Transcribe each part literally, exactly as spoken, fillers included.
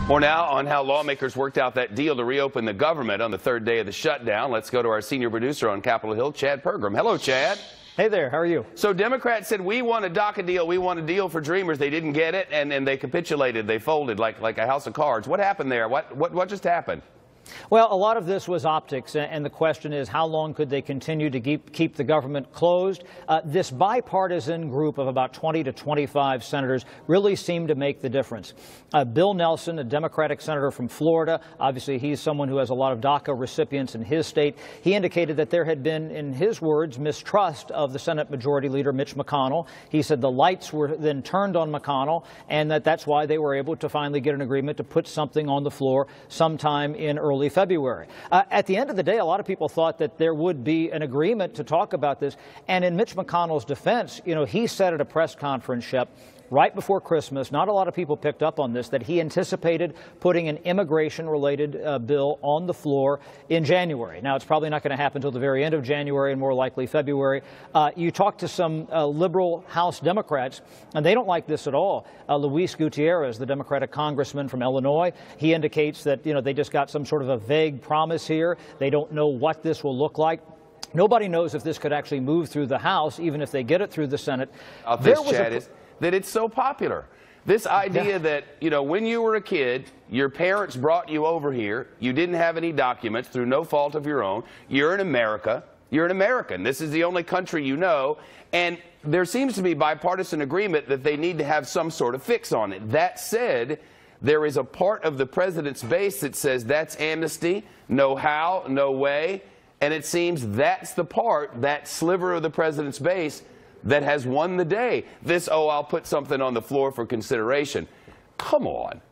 More now on how lawmakers worked out that deal to reopen the government on the third day of the shutdown. Let's go to our senior producer on Capitol Hill, Chad Pergram. Hello, Chad. Hey there, how are you? So Democrats said, we want a DACA deal, we want a deal for Dreamers. They didn't get it, and, and they capitulated. They folded like, like a house of cards. What happened there? What, what, what just happened? Well, a lot of this was optics, and the question is, how long could they continue to keep, keep the government closed? Uh, this bipartisan group of about twenty to twenty-five senators really seemed to make the difference. Uh, Bill Nelson, a Democratic senator from Florida, obviously he's someone who has a lot of DACA recipients in his state. He indicated that there had been, in his words, mistrust of the Senate Majority Leader Mitch McConnell. He said the lights were then turned on McConnell, and that that's why they were able to finally get an agreement to put something on the floor sometime in early February. Uh, at the end of the day, a lot of people thought that there would be an agreement to talk about this. And in Mitch McConnell's defense, you know, he said at a press conference, Shep, right before Christmas, not a lot of people picked up on this, that he anticipated putting an immigration-related uh, bill on the floor in January. Now, it's probably not going to happen until the very end of January and more likely February. Uh, you talk to some uh, liberal House Democrats, and they don't like this at all. Uh, Luis Gutierrez, the Democratic congressman from Illinois, he indicates that, you know, they just got some sort of a vague promise here. They don't know what this will look like. Nobody knows if this could actually move through the House, even if they get it through the Senate. Uh, this, Chad, is that it's so popular. This idea yeah. that, you know, when you were a kid, your parents brought you over here, you didn't have any documents through no fault of your own, you're in America, you're an American, this is the only country you know, and there seems to be bipartisan agreement that they need to have some sort of fix on it. That said, there is a part of the president's base that says that's amnesty, no how, no way, and it seems that's the part, that sliver of the president's base, that has won the day. This, oh, I'll put something on the floor for consideration. Come on.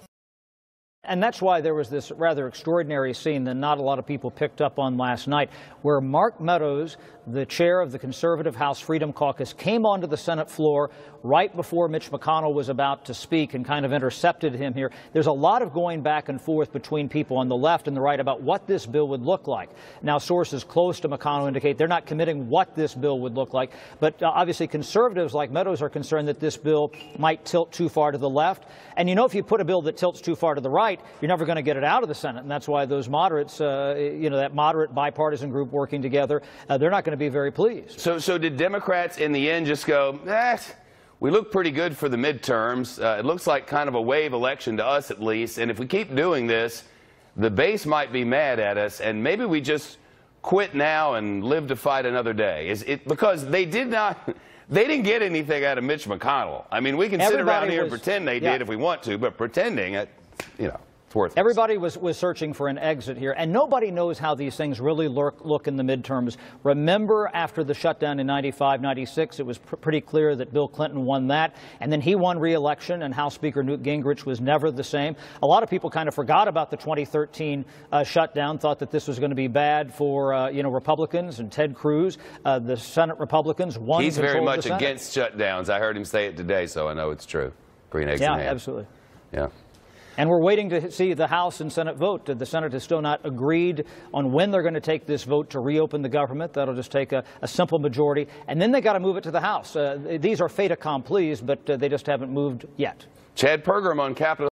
And that's why there was this rather extraordinary scene that not a lot of people picked up on last night, where Mark Meadows, the chair of the conservative House Freedom Caucus, came onto the Senate floor right before Mitch McConnell was about to speak and kind of intercepted him here. There's a lot of going back and forth between people on the left and the right about what this bill would look like. Now, sources close to McConnell indicate they're not committing what this bill would look like, but uh, obviously conservatives like Meadows are concerned that this bill might tilt too far to the left. And you know, if you put a bill that tilts too far to the right, you're never going to get it out of the Senate, and that's why those moderates, uh, you know, that moderate bipartisan group working together, uh, they're not going to be very pleased. So, so did Democrats in the end just go, eh, we look pretty good for the midterms. Uh, it looks like kind of a wave election to us at least, and if we keep doing this, the base might be mad at us, and maybe we just quit now and live to fight another day. Is it because they did not... They didn't get anything out of Mitch McConnell. I mean, we can Everybody sit around here was, and pretend they yeah. did if we want to, but pretending, it, you know, it's worthless. Everybody was, was searching for an exit here, and nobody knows how these things really lurk, look in the midterms. Remember, after the shutdown in ninety-five, ninety-six, it was pr pretty clear that Bill Clinton won that, and then he won re-election, and House Speaker Newt Gingrich was never the same. A lot of people kind of forgot about the twenty thirteen uh, shutdown, thought that this was going to be bad for, uh, you know, Republicans and Ted Cruz. Uh, the Senate Republicans won He's control very of much the Senate. against shutdowns. I heard him say it today, so I know it's true. Green eggs yeah, and ham. absolutely. Yeah. And we're waiting to see the House and Senate vote. The Senate has still not agreed on when they're going to take this vote to reopen the government. That'll just take a, a simple majority. And then they got to move it to the House. Uh, these are fait accomplis, but uh, they just haven't moved yet. Chad Pergram on Capitol